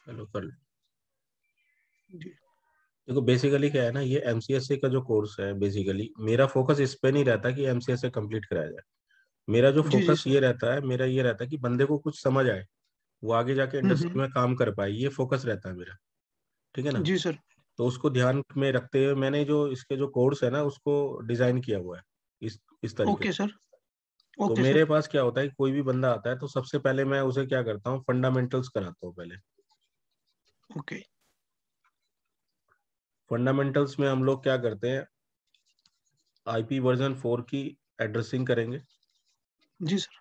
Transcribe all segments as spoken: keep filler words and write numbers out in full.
चलो कर लो। जी देखो बेसिकली क्या है ना, ये एमसीएसए का जो कोर्स है, बेसिकली मेरा फोकस इस पे नहीं रहता कि एमसीएसए कंप्लीट कराया जाए। मेरा जो जी जी फोकस सर। ये रहता है, मेरा ये रहता है कि बंदे को कुछ समझ आए, वो आगे जाके हम्म इंडस्ट्री हम्म। में काम कर पाए, ये फोकस रहता है मेरा। ठीक है ना। जी सर। तो उसको ध्यान में रखते हुए मैंने जो इसके जो कोर्स है ना, उसको डिजाइन किया हुआ है इस इस तरीके ओके से। सर। तो ओके मेरे सर। पास क्या होता है कि कोई भी बंदा आता है तो सबसे पहले मैं उसे क्या करता हूँ, फंडामेंटल्स कराता हूँ पहले। ओके। फंडामेंटल्स में हम लोग क्या करते हैं, आईपी वर्जन फोर की एड्रेसिंग करेंगे जी सर।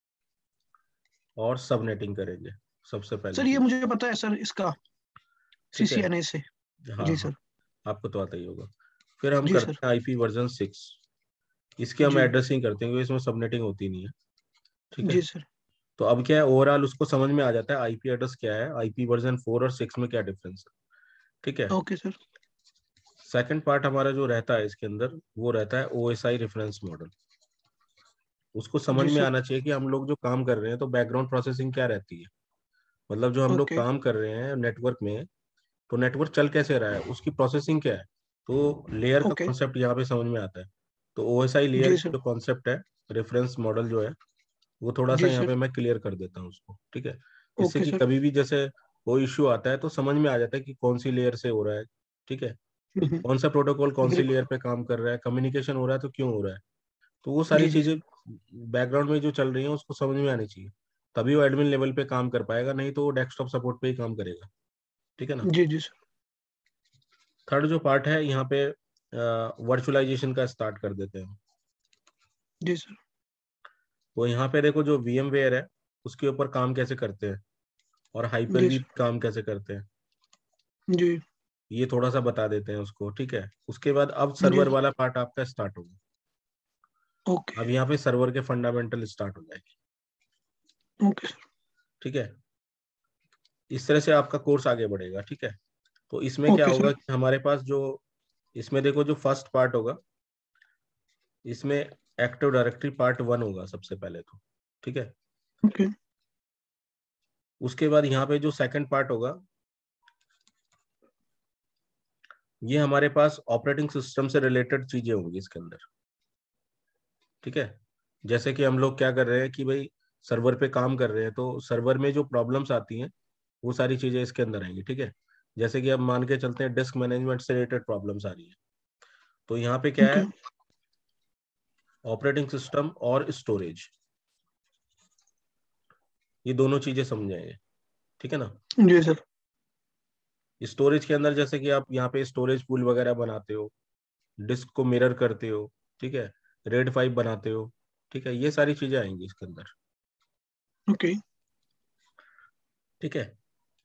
और सबनेटिंग करेंगे, सबसे पहली सर ये चीज। मुझे पता है सर इसका, ठीक है। सीसीएनए से। हाँ जी हाँ, सर। आपको तो आता ही होगा। फिर हम जी सर। करते हैं आईपी वर्जन सिक्स। इसकी हम जी। एड्रेसिंग करते हैं क्योंकि इसमें सबनेटिंग होती नहीं है। ठीक है। जी सर। तो अब क्या है, ओवरऑल उसको समझ में आ जाता है आईपी एड्रेस क्या है, आईपी वर्जन फोर और सिक्स में क्या डिफरेंस है। ठीक है। Okay sir. सेकंड पार्ट हमारा जो रहता है इसके अंदर, वो रहता है ओएसआई रेफरेंस मॉडल। उसको समझ जी में सर। आना चाहिए कि हम लोग जो काम कर रहे हैं तो बैकग्राउंड प्रोसेसिंग क्या रहती है। मतलब जो हम लोग ओके। काम कर रहे हैं नेटवर्क में, तो नेटवर्क चल कैसे रहा है, उसकी प्रोसेसिंग क्या है। तो लेयर का ओके। कॉन्सेप्ट यहाँ पे समझ में आता है। तो ओएसआई लेयर जी की सर। जो कॉन्सेप्ट है, रेफरेंस मॉडल जो है, वो थोड़ा सा जी यहाँ सर। पे मैं क्लियर कर देता हूँ उसको। ठीक है। जिससे ओके कि सर। कभी भी जैसे कोई इश्यू आता है तो समझ में आ जाता है कि कौन सी लेयर से हो रहा है। ठीक है। कौन सा प्रोटोकॉल कौन सी बिल्कुल। लेयर पे काम कर रहा है, कम्युनिकेशन हो रहा है तो क्यों हो रहा है। तो वो सारी जी जी चीजें सर। बैकग्राउंड में जो चल रही हैं उसको समझ में आनी चाहिए। तभी वो एडमिन लेवल पे काम कर पाएगा, नहीं तो वो डेस्कटॉप सपोर्ट पे ही काम करेगा। ठीक है ना। जी जी सर। थर्ड जो पार्ट है यहाँ पे, वर्चुअलाइजेशन का स्टार्ट कर देते हैं। जी सर। तो यहाँ पे देखो जो वीएम वेयर है, उसके ऊपर काम कैसे करते हैं, और हाइपर जी वी सर। काम कैसे करते हैं, जी। ये थोड़ा सा बता देते हैं उसको। ठीक है। उसके बाद अब जी सर्वर सर। वाला पार्ट आपका स्टार्ट होगा। ओके। अब यहाँ पे सर्वर के फंडामेंटल स्टार्ट हो जाएगी। Okay sir. ठीक है। इस तरह से आपका कोर्स आगे बढ़ेगा। ठीक है। तो इसमें क्या ओके होगा सर। कि हमारे पास जो, इसमें देखो जो फर्स्ट पार्ट होगा, इसमें एक्टिव डायरेक्टरी पार्ट वन होगा सबसे पहले तो। ठीक है। ओके। उसके बाद यहाँ पे जो सेकंड पार्ट होगा, ये हमारे पास ऑपरेटिंग सिस्टम से रिलेटेड चीजें होंगी इसके अंदर। ठीक है। जैसे कि हम लोग क्या कर रहे हैं कि भाई सर्वर पे काम कर रहे हैं, तो सर्वर में जो प्रॉब्लम्स आती हैं वो सारी चीजें इसके अंदर आएंगी। ठीक है। जैसे कि अब मान के चलते हैं डिस्क मैनेजमेंट से रिलेटेड प्रॉब्लम्स आ रही है, तो यहाँ पे क्या ओके। है, ऑपरेटिंग सिस्टम और स्टोरेज, ये दोनों चीजें समझाएंगे। ठीक है ना। जी सर। स्टोरेज के अंदर जैसे कि आप यहाँ पे स्टोरेज पूल वगैरह बनाते हो, डिस्क को मिरर करते हो। ठीक है। रेड फाइव बनाते हो। ठीक है। ये सारी चीजें आएंगी इसके अंदर। ओके। ठीक है।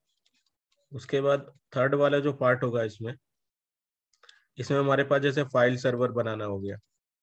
उसके बाद थर्ड वाला जो पार्ट होगा इसमें, इसमें हमारे पास जैसे फाइल सर्वर बनाना हो गया।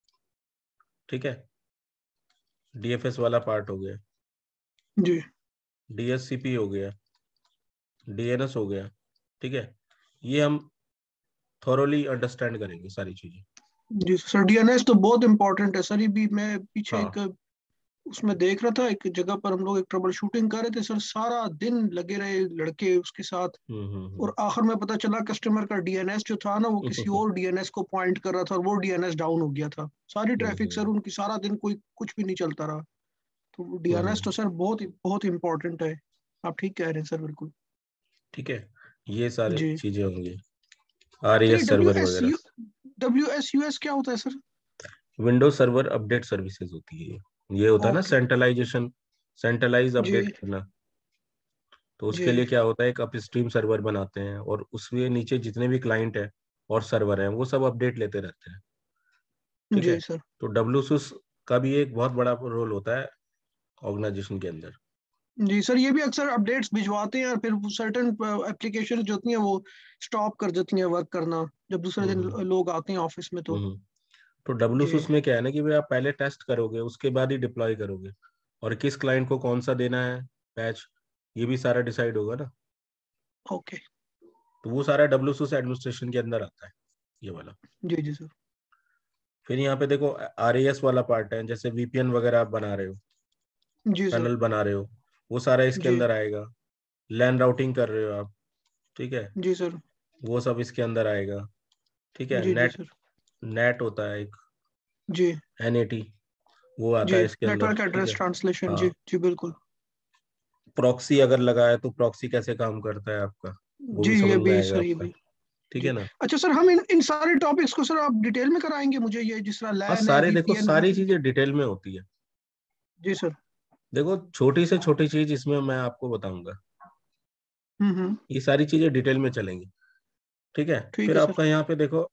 ठीक है। डीएफएस वाला पार्ट हो गया, जी। डीएससीपी हो गया, डीएनएस हो गया। ठीक है। ये हम थोरोली अंडरस्टैंड करेंगे सारी चीजें। जी सर, डीएनएस तो बहुत इंपॉर्टेंट है सर। ये भी मैं पीछे हाँ। एक उसमें देख रहा था, एक जगह पर हम लोग एक ट्रबल शूटिंग कर रहे थे सर, सारा दिन लगे रहे लड़के उसके साथ। हम्म हम्म और आखिर में पता चला कस्टमर का डीएनएस जो था ना, वो किसी हम्म और डीएनएस को पॉइंट कर रहा था, और वो डीएनएस डाउन हो गया था। सारी हम्म ट्रैफिक सर हम्म उनकी, सारा दिन कोई कुछ भी नहीं चलता रहा। तो हम्म, डीएनएस हम्म। तो सर बहुत बहुत इंपॉर्टेंट है। आप ठीक कह रहे हैं सर, बिल्कुल। ठीक है। ये सारी जी चीजें होंगी, आर सर, ये एस डब्ल्यू सर्वर एस वगैरह। U W S U S क्या होता है sir? Windows server update services होती है ये ये होता है ना ओके। सेंट्रलाइजेशन, सेंट्रलाइज अपडेट जी। करना। तो उसके लिए जी। क्या होता है, एक अपस्ट्रीम सर्वर बनाते हैं और उसमें नीचे जितने भी क्लाइंट है और सर्वर हैं वो सब अपडेट लेते रहते हैं। ठीक है। जी सर। तो डब्ल्यूसूस का भी एक बहुत बड़ा रोल होता है ऑर्गेनाइजेशन के अंदर। जी सर, ये भी अक्सर अपडेट्स भिजवाते हैं और फिर सर्टन एप्लीकेशन जो होती हैं वो स्टॉप कर देती हैं वर्क करना, जब दूसरे दिन हम्म लोग आते हैं ऑफिस में तो। हम्म। तो जी। डब्ल्यूसूस में क्या है ना कि भाई आप पहले टेस्ट करोगे, उसके बाद ही डिप्लॉय करोगे, और किस क्लाइंट को कौन सा देना है पैच, ये भी सारा डिसाइड होगा ना। ओके। तो वो सारा डब्ल्यूसूस एडमिनिस्ट्रेशन के अंदर आता है, ये वाला। जी जी सर। फिर यहाँ पे देखो आर ए एस वाला पार्ट है, जैसे वीपीएन वगैरह आप बना रहे हो, जी सर। टनल बना रहे हो, वो सारा इसके जी। अंदर आएगा। लैन राउटिंग कर रहे हो आप, ठीक है, जी सर। वो सब इसके अंदर आएगा, ठीक है। जी जी नेट, सर। नेट होता है एक, जी एन ए टी, वो आता जी। है इसके अंदर, नेटवर्क ठीक एड्रेस है। ट्रांसलेशन, जी हाँ, जी बिल्कुल। प्रॉक्सी अगर लगा है तो प्रॉक्सी कैसे काम करता है आपका, वो जी भी ये समझ में भी आएगा सर, ये आपका, भी। ठीक जी। है ना। अच्छा सर, हम इन इन सारे टॉपिक्स को सर आप डिटेल में कराएंगे मुझे, ये जिस तरह हाँ, लैन है, सारे देखो, वीपीएन है। सारी चीजें डिटेल में होती है। जी सर। देखो छोटी से छोटी चीज इसमें मैं आपको बताऊंगा, हम्म हम्म। ये सारी चीजें डिटेल में चलेंगी, ठीक है। ठीक फिर है सर। आपका यहाँ पे देखो,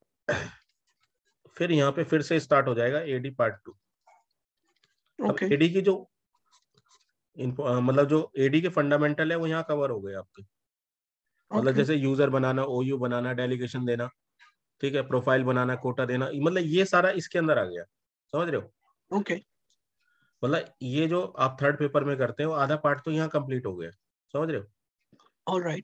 फिर यहाँ पे फिर से स्टार्ट हो जाएगा एडी पार्ट टू। अब ओके एडी की जो इनको अ, मतलब जो एडी के फंडामेंटल है वो यहाँ कवर हो गए आपके। मतलब ओके जैसे यूजर बनाना, ओयू बनाना, डेलीगेशन देना, ठीक है, प्रोफाइल बनाना, कोटा देना, मतलब ये सारा इसके अंदर आ गया, समझ रहे हो। ओके। मतलब ये जो आप थर्ड पेपर में करते हो आधा पार्ट तो यहाँ कंप्लीट हो गया, समझ रहे हो। ऑलराइट।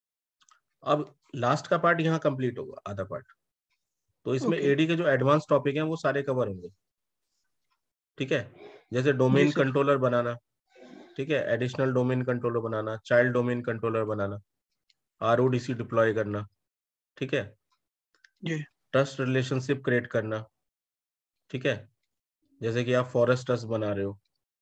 अब लास्ट का पार्ट यहाँ कंप्लीट होगा, आधा पार्ट। तो इसमें ओके। एडी के जो एडवांस टॉपिक हैं वो सारे कवर होंगे, ठीक है। जैसे जी डोमेन सर। कंट्रोलर बनाना, ठीक है, एडिशनल डोमेन कंट्रोलर बनाना, चाइल्ड डोमेन कंट्रोलर बनाना, आरओडीसी डिप्लॉय करना, ठीक है, जी ट्रस्ट रिलेशनशिप क्रिएट करना, ठीक है। जैसे कि आप फॉरेस्ट ट्रस्ट बना रहे हो,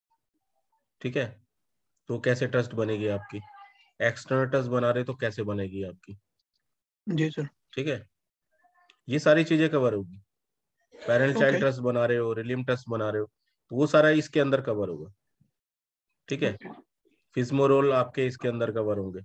ठीक है, तो कैसे ट्रस्ट बनेगी आपकी, एक्सटर्नल ट्रस्ट बना रहे हो तो कैसे बनेगी आपकी, जी सर। ठीक है। ये सारी चीजें कवर होगी। पेरेंट चाइल्ड ओके ट्रस्ट बना रहे हो, रिलीम ट्रस्ट बना रहे हो, तो वो सारा इसके अंदर कवर होगा, ठीक है। ओके। फिज्मो रोल आपके इसके अंदर कवर होंगे।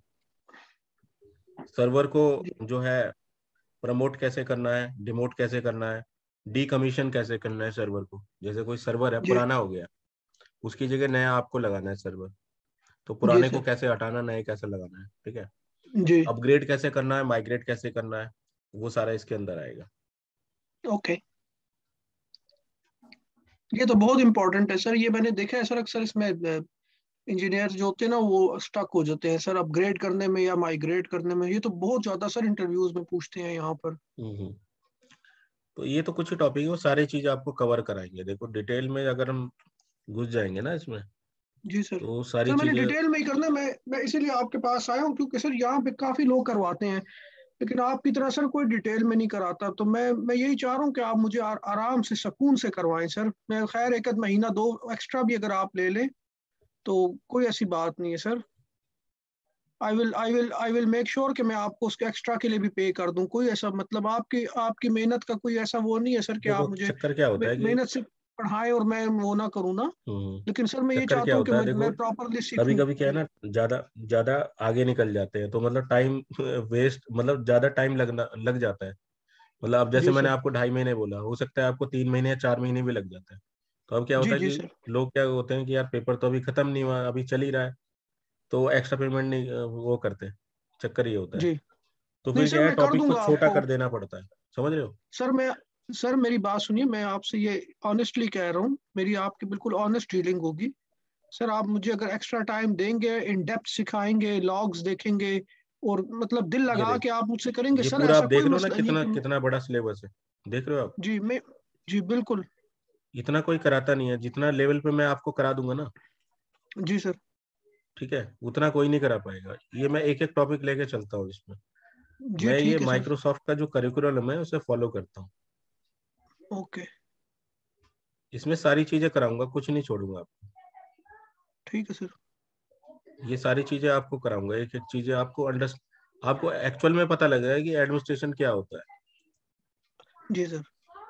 सर्वर को जी जो है प्रमोट कैसे करना है, डिमोट कैसे करना है, डीकमीशन कैसे करना है सर्वर को। जैसे कोई सर्वर है जी। पुराना हो गया, उसकी जगह नया आपको लगाना है सर्वर, तो जी पुराने को सर। कैसे हटाना, नए कैसे लगाना है, ठीक है। जी। अपग्रेड कैसे करना है, माइग्रेट कैसे करना है, वो सारा इसके अंदर आएगा। ओके। ये तो बहुत इंपॉर्टेंट है सर, ये मैंने देखा है सर, अक्सर इसमें इंजीनियर जो होते हैं ना वो स्टक हो जाते हैं सर, अपग्रेड करने में या माइग्रेट करने में। ये तो बहुत ज्यादा सर इंटरव्यूज में पूछते हैं यहाँ पर। हम्म। तो ये तो कुछ ही टॉपिक है, वो सारी चीज आपको कवर कराएंगे। देखो डिटेल में अगर हम घुस जाएंगे ना इसमें, जी सर। तो सारी सर मैंने चीजें। डिटेल में ही करना है, मैं मैं इसीलिए आपके पास आया हूँ, क्योंकि सर यहाँ पे काफी लोग करवाते हैं, लेकिन आपकी तरह सर कोई डिटेल में नहीं कराता। तो मैं मैं यही चाह रहा हूँ कि आप मुझे आ, आराम से सुकून से करवाएं सर। मैं खैर एक आध महीना दो एक्स्ट्रा भी अगर आप ले लें तो कोई ऐसी बात नहीं है sir. I will I will I will make sure कि मैं आपको उसके एक्स्ट्रा के लिए भी पे कर दूं। कोई ऐसा मतलब आपकी आपकी मेहनत का कोई ऐसा वो नहीं है सर कि देखो आप मुझे चक्कर क्या होता मे- है कि, मेहनत से पढ़ाएं और मैं वो ना करूं ना। हम्म, लेकिन सर मैं ये चक्कर क्या चाहता हूँ कि होता है, मैं, देखो मैं प्रॉपरली कभी सीखूं कभी क्या है जी। ना, ज्यादा ज्यादा आगे निकल जाते हैं तो मतलब टाइम वेस्ट, मतलब ज्यादा टाइम लगना लग जाता है। मतलब अब जैसे जी मैंने सर। आपको ढाई महीने बोला, हो सकता है आपको तीन महीने या चार महीने भी लग जाता है। तो अब क्या होता जी है जी कि सर। लोग क्या होते हैं कि यार पेपर तो अभी खत्म नहीं हुआ, अभी चल ही रहा है, तो एक्स्ट्रा पेमेंट नहीं अ, वो करते हैं। चक्कर ये होता है। जी। तो नहीं फिर सर क्या है, मैं कर टॉपिक को दूंगा छोटा आपको। कर देना पड़ता है, समझ रहे हो। सर मैं सर मेरी बात सुनिए, मैं आपसे ये ऑनेस्टली कह रहा हूँ, मेरी आपकी बिल्कुल ऑनेस्ट डीलिंग होगी। सर आप मुझे अगर एक्स्ट्रा टाइम देंगे, इन डेप्थ सिखाएंगे, लॉग्स देखेंगे और मतलब दिल ये लगा देख, के आप मुझसे करेंगे ये सर, पूरा आप ऐसा देख कोई रहे हो ना मसला नहीं है कितना कि। कितना बड़ा सिलेबस है, देख रहे हो आप। जी मैं। जी बिल्कुल। इतना कोई कराता नहीं है, जितना लेवल पे मैं आपको करा दूंगा ना, जी सर। ठीक है, उतना कोई नहीं करा पाएगा। ये मैं एक एक टॉपिक लेके चलता हूँ इसमें। जी मैं ये ठीक है सर। माइक्रोसॉफ्ट का जो करिकुलम है उसे फॉलो करता हूँ। ओके। इसमें सारी चीजें कराऊंगा, कुछ नहीं छोड़ूंगा आपको। ठीक है सर। ये सारी चीजें आपको कराऊंगा, एक एक चीजें आपको अंडर, आपको एक्चुअल में पता लगेगा कि एडमिनिस्ट्रेशन क्या होता जी सर।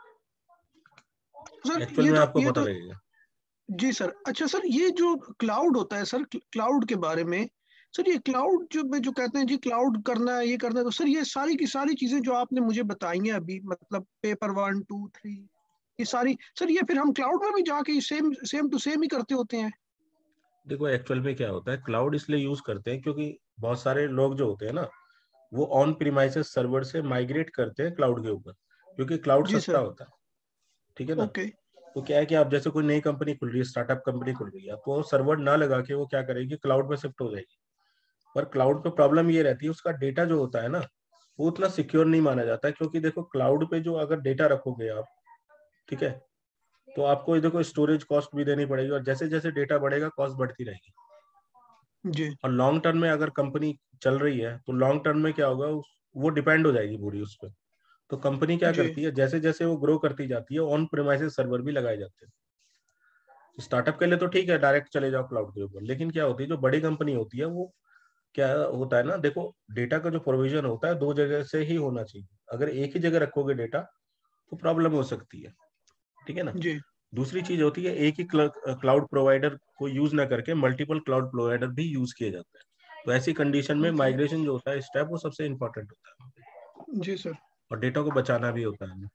है, सर एक्चुअल ये में तो आपको ये पता तो लगेगा। जी सर। अच्छा सर, ये जो क्लाउड होता है सर, क्लाउड के बारे में सर, ये क्लाउड जो में जो कहते हैं जी क्लाउड करना है, ये करना है, तो सर ये सारी की सारी चीजें जो आपने मुझे बताई हैं अभी, मतलब पेपर वन टू थ्री, ये सारी सर, ये फिर हम क्लाउड में भी जाके सेम सेम टू सेम ही करते होते हैं। देखो एक्चुअल में क्या होता है, क्लाउड इसलिए यूज करते हैं क्योंकि बहुत सारे लोग जो होते हैं ना, वो ऑन प्रीमाइसेस सर्वर से माइग्रेट करते हैं क्लाउड के ऊपर, क्योंकि क्लाउड जी सस्ता सर। होता है, ठीक है ना। ओके। तो क्या है कि आप जैसे कोई नई कंपनी खुल रही है, स्टार्टअप कंपनी खुल रही है, तो सर्वर ना लगा के वो क्या करेगी, क्लाउड में शिफ्ट हो जाएगी। पर क्लाउड पे प्रॉब्लम ये रहती है, उसका डेटा जो होता है ना, वो उतना सिक्योर नहीं माना जाता है। क्योंकि देखो क्लाउड पे जो अगर डेटा रखोगे आप, ठीक है, तो आपको ये देखो स्टोरेज कॉस्ट भी देनी पड़ेगी, और जैसे जैसे डेटा बढ़ेगा कॉस्ट बढ़ती रहेगी, जी और लॉन्ग टर्म में अगर कंपनी चल रही है तो लॉन्ग टर्म में क्या होगा, उस, वो डिपेंड हो जाएगी पूरी उस पर। तो कंपनी क्या जी करती है, जैसे जैसे वो ग्रो करती जाती है ऑन प्रेमाइसेस सर्वर भी लगाए जाते हैं। स्टार्टअप के लिए तो ठीक है, डायरेक्ट चले जाओ क्लाउड के ऊपर, लेकिन क्या होती है जो बड़ी कंपनी होती है वो क्या होता है ना, देखो डेटा का जो प्रोविजन होता है दो जगह से ही होना चाहिए। अगर एक ही जगह रखोगे डेटा तो प्रॉब्लम हो सकती है, ठीक है ना। जी दूसरी चीज होती है एक ही क्लाउड प्रोवाइडर को यूज ना करके मल्टीपल क्लाउड प्रोवाइडर भी यूज किए जाते हैं। तो ऐसी कंडीशन में ओके माइग्रेशन जो होता है स्टेप वो सबसे इंपॉर्टेंट होता है, जी सर। और डेटा को बचाना भी होता है।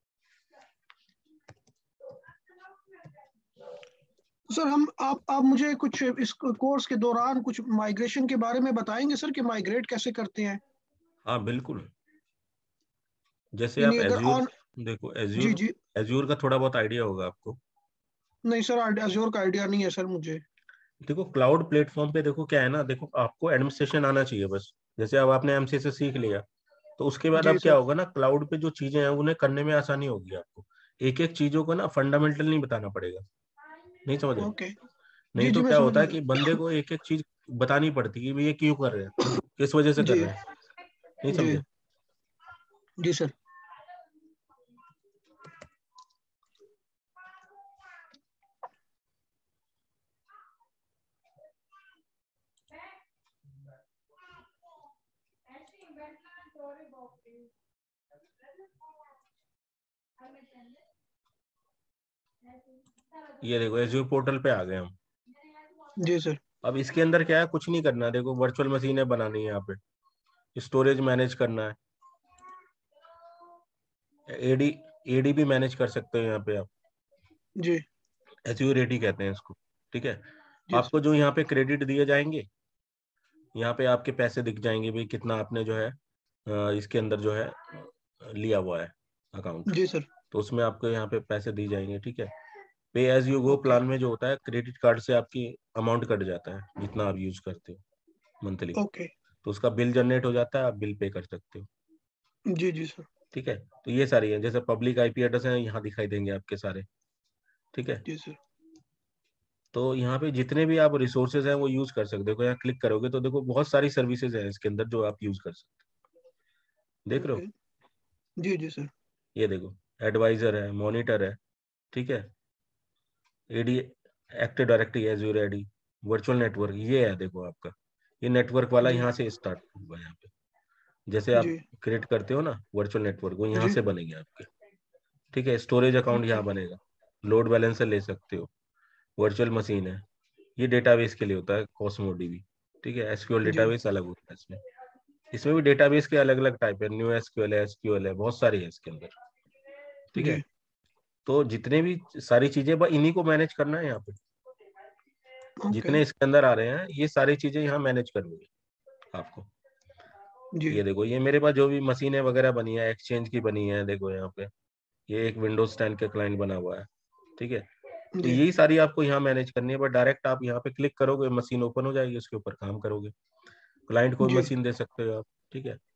सर हम आप आप मुझे कुछ इस कोर्स के दौरान कुछ माइग्रेशन के बारे में बताएंगे सर, कि माइग्रेट कैसे करते हैं? हाँ बिल्कुल। जैसे यानी आप अगर एज्योर, ऑन। देखो जी एज्योर, जी। एज्योर का थोड़ा बहुत आइडिया होगा आपको। नहीं सर, अजोर का आइडिया नहीं है सर मुझे। देखो क्लाउड प्लेटफॉर्म पे देखो क्या है ना, देखो आपको एडमिनिस्ट्रेशन आना चाहिए बस। जैसे अब आपने एमसीए से सीख लिया, तो उसके बाद जी अब क्या सर। होगा ना, क्लाउड पे जो चीजें हैं उन्हें करने में आसानी होगी आपको। एक एक चीजों को ना फंडामेंटल नहीं बताना पड़ेगा, नहीं समझ रहे। ओके। नहीं जी तो जी मैं क्या समझ होता है गया। कि बंदे को एक एक चीज बतानी पड़ती है कि ये क्यों कर रहे हैं, किस वजह से कर जी रहे हैं, नहीं जी समझे। जी सर। ये देखो एज्योर पोर्टल पे आ गए हम। जी सर। अब इसके अंदर क्या है, कुछ नहीं करना है। देखो वर्चुअल मशीनें बनानी है यहाँ पे, स्टोरेज मैनेज करना है, एडी एडी भी मैनेज कर सकते हो यहाँ पे आप। जी एज्योर एडी कहते हैं इसको, ठीक है। जी आपको जो यहाँ पे क्रेडिट दिए जाएंगे, यहाँ पे आपके पैसे दिख जाएंगे भाई कितना आपने जो है अ, इसके अंदर जो है लिया हुआ है अकाउंट। जी सर। तो उसमें आपको यहाँ पे पैसे दी जाएंगे, ठीक है। Pay as you go okay plan में जो होता है, क्रेडिट कार्ड से आपकी अमाउंट कट जाता है जितना आप यूज करते हो मंथली। ओके। तो उसका बिल जनरेट हो जाता है, आप बिल पे कर सकते हो, जी जी सर। ठीक है। तो ये सारी है, जैसे पब्लिक आईपी एड्रेस है यहाँ दिखाई देंगे आपके सारे, ठीक है। जी सर। तो यहाँ पे जितने भी आप रिसोर्सेज हैं वो यूज कर सकते हो। यहाँ क्लिक करोगे तो देखो बहुत सारी सर्विसेज हैं इसके अंदर जो आप यूज कर सकते हो, देख रहे हो। ओके। जी जी सर। ये देखो एडवाइजर है, मॉनिटर है, ठीक है। AD, active directory Azure AD, virtual network ये है देखो आपका। ये नेटवर्क वाला जी यहाँ से स्टार्ट होगा। यहाँ पे जैसे आप जी क्रिएट करते हो ना वर्चुअल नेटवर्क, वो यहाँ जी। से बनेंगे आपके, ठीक है। Storage account okay. यहाँ बनेगा, लोड बैलेंसर ले सकते हो, वर्चुअल मशीन है। ये डेटाबेस के लिए होता है कॉस्मो डीबी, ठीक है। एसक्यूएल जी डेटाबेस अलग होता है इसमें। इसमें भी डेटाबेस के अलग अलग टाइप है, न्यू एसक्यूएल है, एसक्यूएल है, बहुत सारी है इसके अंदर, ठीक है। जी। तो जितने भी सारी चीजें बस इन्हीं को मैनेज करना है यहाँ पे। ओके। जितने इसके अंदर आ रहे हैं ये सारी चीजें यहाँ मैनेज करनी है आपको। जी ये देखो ये मेरे पास जो भी मशीनें वगैरह बनी है एक्सचेंज की बनी है, देखो यहाँ पे ये एक विंडोज टेन के क्लाइंट बना हुआ है, ठीक है। तो जी यही सारी आपको यहाँ मैनेज करनी है, बट डायरेक्ट आप यहाँ पे क्लिक करोगे मशीन ओपन हो जाएगी, उसके ऊपर काम करोगे। क्लाइंट को जी। मशीन दे सकते हो आप, ठीक है।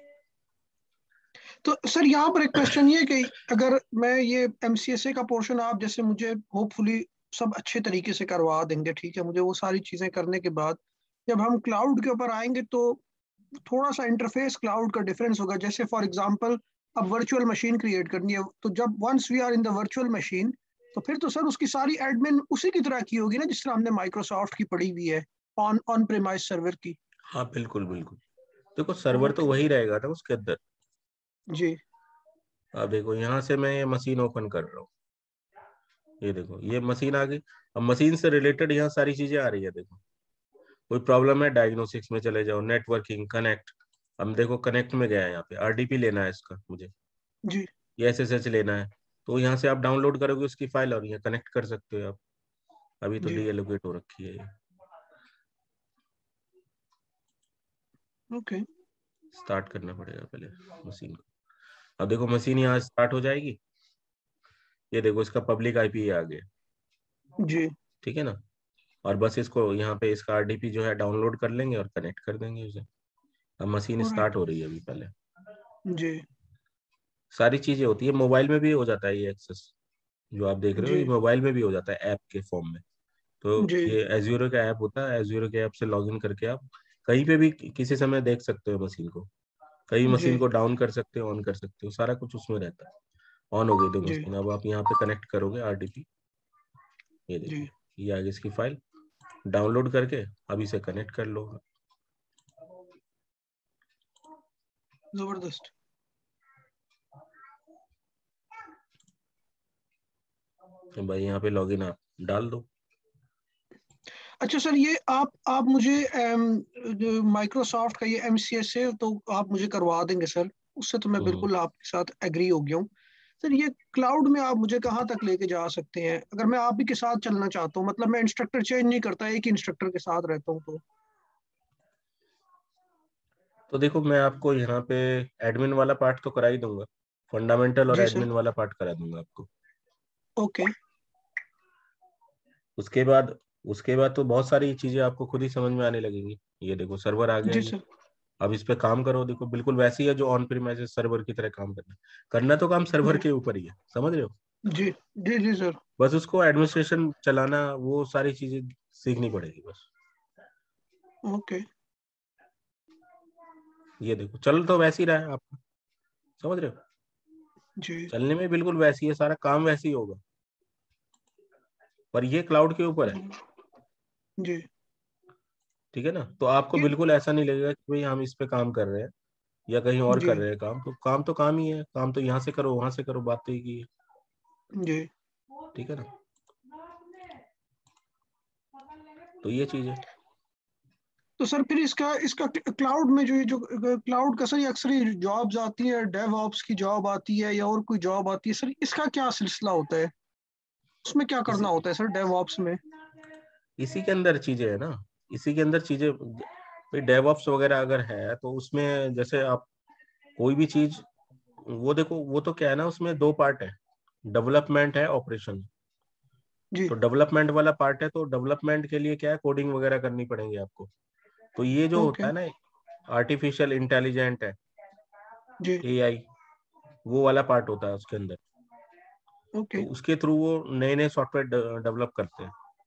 तो सर यहाँ पर एक क्वेश्चन ये है कि अगर मैं ये एमसीएसए का पोर्शन आप जैसे मुझे होपफुली सब अच्छे तरीके से करवा देंगे, ठीक है, मुझे वो सारी चीजें करने के बाद जब हम क्लाउड के ऊपर आएंगे तो थोड़ा सा इंटरफेस क्लाउड का डिफरेंस होगा। जैसे फॉर एग्जांपल अब वर्चुअल मशीन क्रिएट करनी है, तो जब once we are in the virtual machine, तो फिर तो सर उसकी सारी एडमिन उसी की तरह की होगी ना, जिस तरह हमने माइक्रोसॉफ्ट की पढ़ी हुई है, ऑन ऑन प्रेमाइज सर्वर की। हाँ बिल्कुल बिल्कुल। देखो सर्वर तो ओके। वही रहेगा ना उसके अंदर। जी अब देखो यहाँ से मैं ये मशीन ओपन कर रहा हूँ, ये देखो ये मशीन आ गई। अब मशीन से रिलेटेड यहाँ सारी चीजें आ रही है, देखो कोई प्रॉब्लम है डायग्नोस्टिक्स में चले जाओ, नेटवर्किंग कनेक्ट। हम देखो कनेक्ट में गया है, यहाँ पे आरडीपी लेना है इसका मुझे, जी ये एसएसएच लेना है। तो यहाँ से आप डाउनलोड करोगे उसकी फाइल और यहाँ कनेक्ट कर सकते हो आप। अभी तो जी। डीएलोकेट हो रखी है ये, ओके। स्टार्ट करना पड़ेगा पहले मशीन को। अब देखो मशीन यहाँ स्टार्ट हो जाएगी, ये देखो इसका पब्लिक आईपी आ गया, जी। ठीक है ना। और बस इसको यहाँ पे इसका आरडीपी जो है डाउनलोड कर लेंगे और कनेक्ट कर देंगे उसे। अब मशीन ऑलराइट। स्टार्ट हो रही है अभी पहले। जी सारी चीजें होती है, मोबाइल में भी हो जाता है ये एक्सेस, जो आप देख रहे हो जी। ये मोबाइल में भी हो जाता है ऐप के फॉर्म में। तो जी ये एज्यूरो का ऐप होता है, एज्यूरो के ऐप से लॉगिन करके आप कहीं पे भी किसी समय देख सकते हो मशीन को, कहीं जी मशीन को डाउन कर सकते हो, ऑन कर सकते हो, सारा कुछ उसमें रहता है। ऑन हो गई तो जी मशीन, अब आप यहाँ पे कनेक्ट करोगे आरडीपी, ये जी। देखो ये आगे इसकी फाइल डाउनलोड करके अब इसे कनेक्ट कर लो। जबरदस्त। तो भाई यहाँ पे लॉगिन आप डाल दो। अच्छा सर, ये आप आप मुझे माइक्रोसॉफ्ट का ये एम सी एस है तो आप मुझे करवा देंगे सर, उससे तो मैं हम्म। बिल्कुल आपके साथ एग्री हो गया हूँ। सर ये क्लाउड में आप मुझे कहाँ तक लेके जा सकते हैं अगर मैं आप ही के साथ चलना चाहता हूँ, मतलब मैं इंस्ट्रक्टर चेंज नहीं करता, एक ही इंस्ट्रक्टर के साथ रहता हूँ तो? तो देखो मैं आपको यहाँ पे एडमिन वाला पार्ट तो करा ही दूंगा, फंडामेंटल और जी सर। एडमिन वाला पार्ट करा दूंगा आपको। ओके। उसके बाद उसके बाद तो बहुत सारी चीजें आपको खुद ही समझ में आने लगेंगी। ये देखो सर्वर आ गया जी ये, सर। अब इस पे काम करो, देखो बिल्कुल वैसे ही है जो ऑन प्रीमाइसेस सर्वर की तरह काम करना है। करना तो काम सर्वर जी के ऊपर ही है, समझ रहे हो। जी जी जी सर। बस उसको एडमिनिस्ट्रेशन चलाना, वो सारी चीजें सीखनी पड़ेगी बस। ओके। ये देखो चल तो वैसे ही रहा है आपका, समझ रहे हो, जी चलने में बिल्कुल वैसी है, सारा काम वैसे ही होगा, पर ये क्लाउड के ऊपर है। जी। ठीक है ना, तो आपको ये बिल्कुल ऐसा नहीं लगेगा कि भाई हम इस पे काम कर रहे हैं या कहीं और जी कर रहे हैं काम, तो काम तो काम ही है, काम तो यहाँ से करो वहां से करो, बात तो एक ही है। जी। ठीक है ना, तो ये चीज है। तो सर फिर इसका इसका क्लाउड में जो ये जो क्लाउड का सर, ये अक्सर ये जॉब्स आती है, डेव ऑप्स की जॉब आती है या और कोई जॉब आती है सर, इसका क्या सिलसिला होता है, उसमें क्या करना इसी होता है सर डेव ऑप्स में? इसी के अंदर चीजें है ना, इसी के अंदर चीजें, भाई डेवऑप्स वगैरह अगर है तो उसमें जैसे आप कोई भी चीज, वो देखो वो तो क्या है ना, उसमें दो पार्ट है, डेवलपमेंट है, ऑपरेशन। जी। तो डेवलपमेंट वाला पार्ट है, तो डेवलपमेंट के लिए क्या है, कोडिंग वगैरह करनी पड़ेगी आपको। तो ये जो होता ओके। है ना आर्टिफिशियल इंटेलिजेंट है, जी। एआई, वो वाला पार्ट होता है उसके अंदर। तो ओके। उसके थ्रू वो नए नए सॉफ्टवेयर डेवलप करते हैं,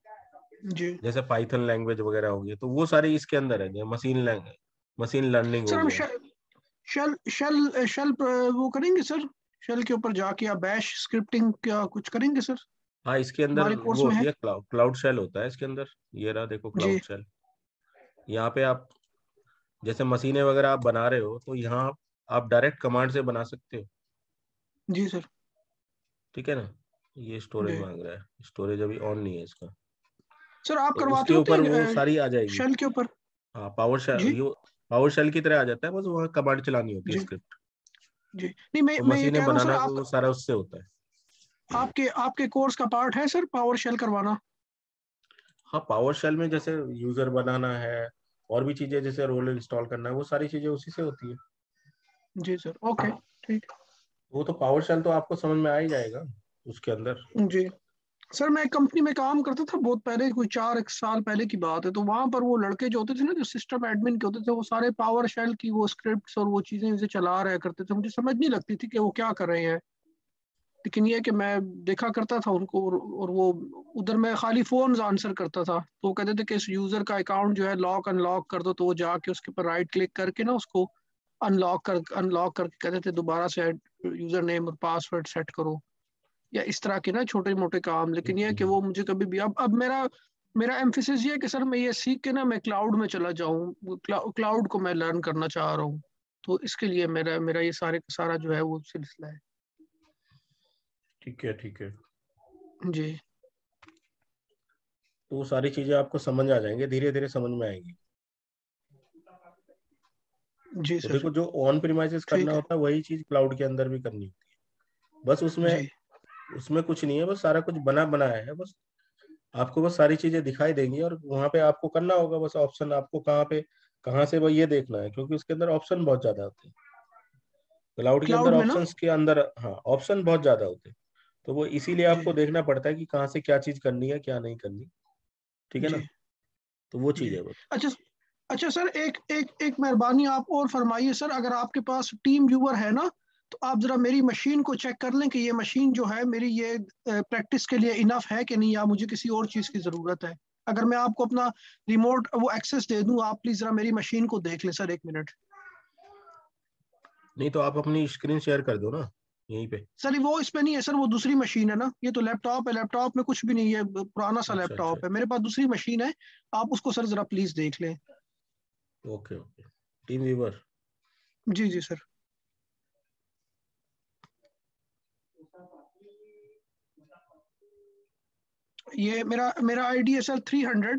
जी। जैसे पाइथन लैंग्वेज वगैरह हो गई, तो वो सारी इसके अंदर है, machine language, machine learning sir हो हम गया। शेल शेल शेल वो करेंगे सर, शेल के ऊपर जाके या बैश स्क्रिप्टिंग क्या कुछ करेंगे सर? हाँ इसके अंदर हमारे कोर्स वो में है। होती है क्लाउड क्लाउड शेल होता है इसके अंदर। ये रहा देखो जी। क्लाउड शेल, यहाँ पे आप जैसे मशीनें वगैरह आप बना रहे हो, तो यहाँ आप डायरेक्ट कमांड से बना सकते हो। जी सर। ठीक है ना, ये स्टोरेज जी मांग रहा है, स्टोरेज अभी ऑन नहीं है इसका, सर, आप तो करवाते उसके होते ऊपर वो हैं सारी आ जाएगी। शेल के ऊपर? हाँ पावर शेल, जी ये पावर शेल की तरह आ जाता है, बस वहाँ कमांड चलानी होती है, जी स्क्रिप्ट। जी। नहीं, मैं और मैं ये मशीनें कह रहा हूँ सर, बनाना आप वो सारा उससे होता है। आपके आपके कोर्स का पार्ट है सर पावर शेल करवाना? हाँ पावर शेल में जैसे यूजर बनाना है और भी चीजें, जैसे रोल इंस्टॉल करना है, वो सारी चीजें उसी से होती है। जी सर। ओके। ठीक। वो तो पावर शेल तो आपको समझ में आ ही जाएगा उसके अंदर। जी सर, मैं एक कंपनी में काम करता था बहुत पहले, कोई चार एक साल पहले की बात है, तो वहां पर वो लड़के जो होते थे ना, जो सिस्टम एडमिन के होते थे, वो सारे पावर शेल की वो स्क्रिप्ट्स और वो चीजें उसे चला रहा करते थे, मुझे समझ नहीं लगती थी कि वो क्या कर रहे हैं। लेकिन ये कि मैं देखा करता था उनको, और, और वो उधर मैं खाली फोन आंसर करता था, तो वो कहते थे कि इस यूजर का अकाउंट जो है लॉक अनलॉक कर दो, तो वो जाके उसके ऊपर राइट क्लिक करके ना उसको अनलॉक कर अनलॉक करके कहते थे दोबारा से यूजर नेम और पासवर्ड सेट करो, या इस तरह के ना छोटे मोटे काम। लेकिन ये है कि वो मुझे कभी भी, अब अब मेरा मेरा एम्फेसिस ये है कि सर मैं ये सीख के ना मैं क्लाउड में चला जाऊँ, क्लाउड को मैं लर्न करना चाह रहा हूँ, तो इसके लिए मेरा मेरा ये सारे का सारा जो है वो सिलसिला है। ठीक है ठीक है, जी तो वो सारी चीजें आपको समझ आ जाएंगे, धीरे धीरे समझ में आएंगी। जी तो सर। देखो जो ऑन प्रीमाइसेस करना ठीक है। होता है वही चीज क्लाउड के अंदर भी करनी होती है, बस उसमें जी उसमें कुछ नहीं है, बस सारा कुछ बना बनाया है, बस आपको बस सारी चीजें दिखाई देंगी और वहां पे आपको करना होगा, बस ऑप्शन आपको कहाँ पे कहाँ से भाई ये देखना है, क्योंकि उसके अंदर ऑप्शन बहुत ज्यादा होते हैं, क्लाउड के अंदर क्लाउड में ना। ऑप्शंस के अंदर, हाँ ऑप्शन बहुत ज्यादा होते हैं। तो वो इसीलिए जी आपको देखना पड़ता है कि कहाँ से क्या चीज करनी है क्या नहीं करनी। ठीक है ना, जी तो वो चीज जी। है बस। अच्छा। अच्छा सर, एक एक एक मेहरबानी आप और फरमाइए सर, अगर आपके पास टीम व्यूअर है ना, तो आप जरा मेरी मशीन को चेक कर लें कि ये मशीन जो है मेरी ये प्रैक्टिस के लिए इनफ है कि नहीं, या मुझे किसी और चीज़ की ज़रूरत है। अगर मैं आपको अपना रिमोट वो एक्सेस दे दूं, आप प्लीज जरा मेरी मशीन को देख लें सर, एक मिनट। नहीं तो आप अपनी स्क्रीन शेयर कर दो ना यहीं पे। सर वो इस पे नहीं है सर, वो दूसरी मशीन है ना, ये तो लैपटॉप है, लैपटॉप में कुछ भी नहीं है, पुराना सा अच्छा अच्छा। लैपटॉप है, मेरे पास दूसरी मशीन है। आप उसको सर जरा प्लीज देख लें। Okay okay. TeamViewer. जी जी सर। ये मेरा मेरा आईडी है sir three hundred,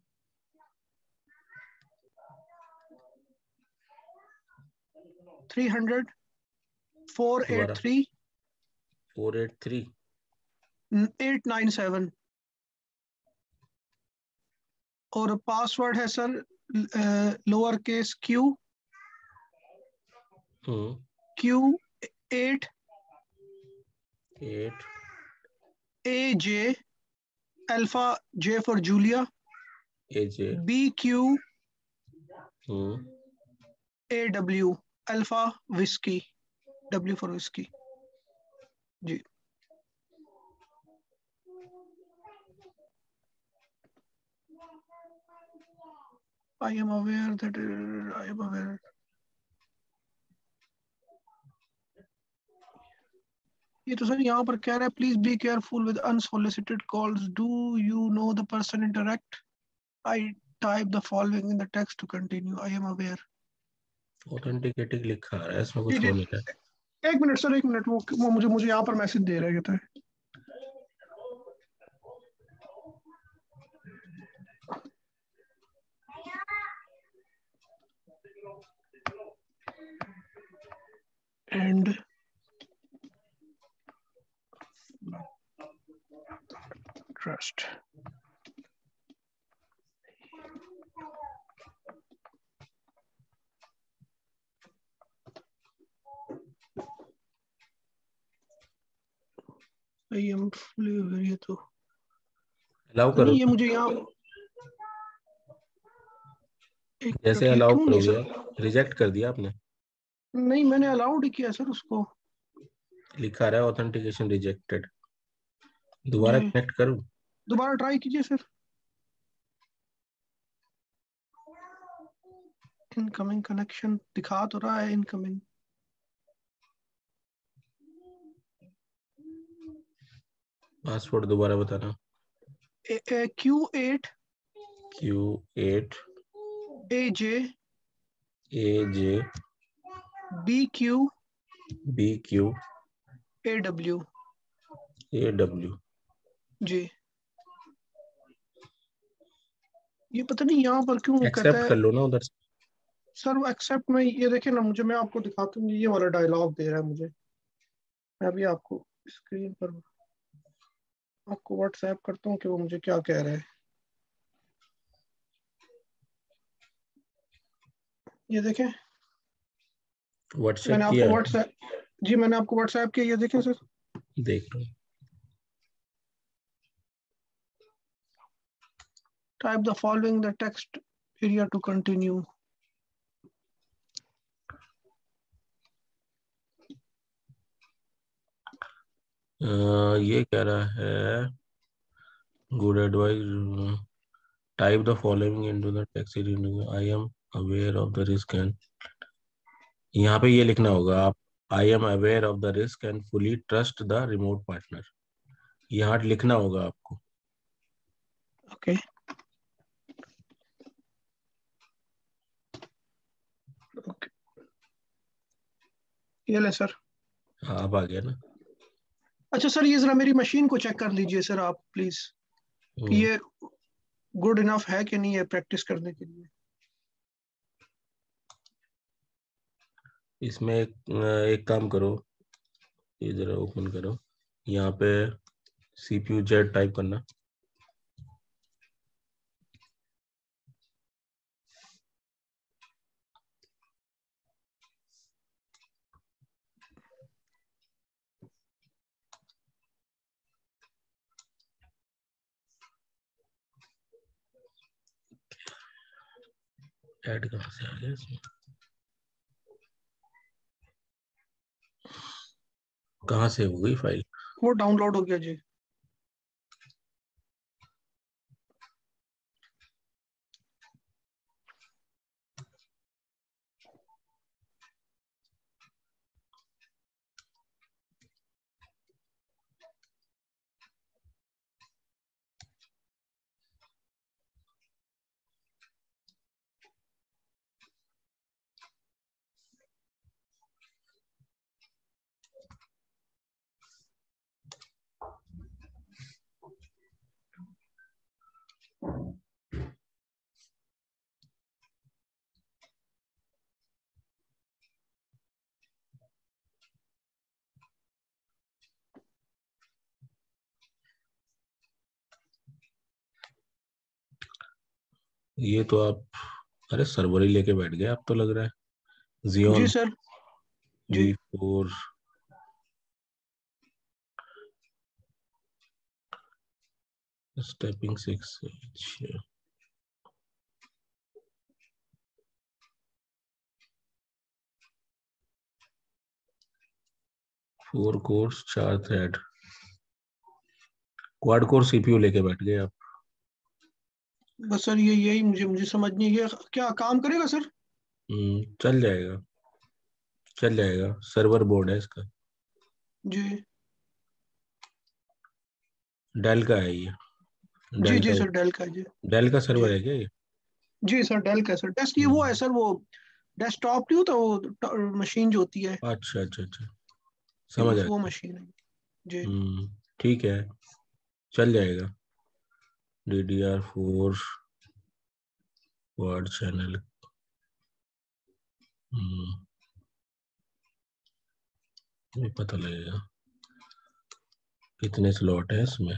three hundred four eight दोबारा। Three four eight three. Eight nine seven. और पासवर्ड है sir lower case Q, hmm. Q eight eight. A J, alpha J for Julia, A J. B Q hmm. A W, alpha whiskey, W for whiskey. जी। I am aware that I am aware. ये तो sir यहाँ पर कह रहा है please be careful with unsolicited calls, do you know the person interact, I type the following in the text to continue, I am aware. Authenticating लिखा आ रहा है, इसमें जी कुछ जी, हो नहीं रहा एक मिनट सर, एक मिनट, वो, वो मुझे मुझे यहाँ पर मैसेज दे रहा है, कहता है and trust. I am fully aware, ये तो अलाउ पता करो। नहीं, ये मुझे यहाँ एक जैसे मिनट, ये अलाउ क्यों नहीं करोगे सर? आप, रिजेक्ट कर दिया आपने। नहीं, मैंने अलाउड ही किया सर उसको। लिखा रहा है ऑथेंटिकेशन रिजेक्टेड। दोबारा जी, कनेक्ट करूं? दोबारा ट्राई कीजिए सर। इनकमिंग कनेक्शन दिखा तो रहा है, इनकमिंग। पासवर्ड दोबारा बताना। Q eight Q eight A J A J B Q B Q A W. A W. जी। ये पता नहीं यहाँ पर क्यों कहता एक्सेप्ट है। कर लो ना उधर से। सर वो एक्सेप्ट में, ये देखिए ना, मुझे, मैं आपको दिखाता हूँ, ये वाला डायलॉग दे रहा है मुझे। मैं अभी आपको स्क्रीन पर आपको व्हाट्सएप करता हूँ कि वो मुझे क्या कह रहा है। ये देखें, व्हाट्सएप मैंने आपको किया? व्हाट्सएप, जी मैंने आपको व्हाट्सएप किया, ये देखें सर। देख लो। Type the following the text area to continue. Uh, ये कह रहा है good advice, type the following into the text. I am aware of the risk and, यहाँ पे ये लिखना होगा आप, I am aware of the risk and fully trust the remote partner. यहाँ लिखना होगा आपको। ओके ओके, ये ले सर। हाँ अब आ गया ना। अच्छा सर, ये जरा मेरी मशीन को चेक कर लीजिए सर आप प्लीज, कि हम्म। ये गुड इनफ है कि नहीं है प्रैक्टिस करने के लिए। इसमें एक, एक काम करो, ये जरा ओपन करो, यहाँ पे सीपीयू जेड टाइप करना। ऐड कहाँ से आ गया इसमें? कहाँ से हो गई फाइल? वो डाउनलोड हो गया जी। ये तो आप, अरे सर्वर ही लेके बैठ गए आप तो, लग रहा है जी Xeon सर। जी। V four stepping six. अच्छा, फोर कोर्स चार थ्रेड, क्वाड कोर सीपीयू लेके बैठ गए आप। बस सर ये यही मुझे मुझे समझ नहीं है क्या काम करेगा सर। हम्म, चल जाएगा, चल जाएगा, सर्वर बोर्ड है इसका। जी। डेल का है ये, जी डेल जी का, सर डेल का है जी। डेल का जी सर्वर है क्या ये? जी सर डेल का है सर। डेस्क ये वो है हम्म, सर, वो डेस्कटॉप नहीं होता वो मशीन जो होती है। अच्छा अच्छा अच्छा, जी समझ आ बस वो गया। मशीन है। जी। हम्म, ठीक है, चल जाएगा। D D R four quad channel. Hmm, ये पता लगेगा कितने स्लॉट है इसमें।